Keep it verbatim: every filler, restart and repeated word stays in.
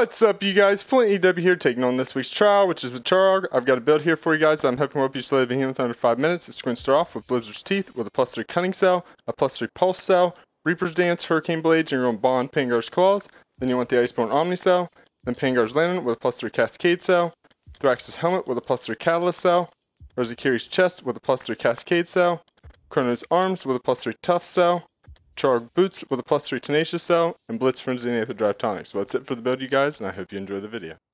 What's up, you guys? FlintEW here, taking on this week's trial, which is with Charrogg. I've got a build here for you guys that I'm hoping will help you slay the behemoth under five minutes. It's going to start off with Blizzard's Teeth with a plus three Cunning Cell, a plus three Pulse Cell, Reaper's Dance, Hurricane Blades, and your own Bond, Pangar's Claws. Then you want the Iceborne Omni Cell, then Pangar's Lantern with a plus three Cascade Cell, Thrax's Helmet with a plus three Catalyst Cell, Rosakiri's Chest with a plus three Cascade Cell, Chrono's Arms with a plus three Tough Cell, Charrogg Boots with a plus three Tenacious Cell, and Blitz Frenzy and Aether Drive Tonic. So that's it for the build, you guys, and I hope you enjoy the video.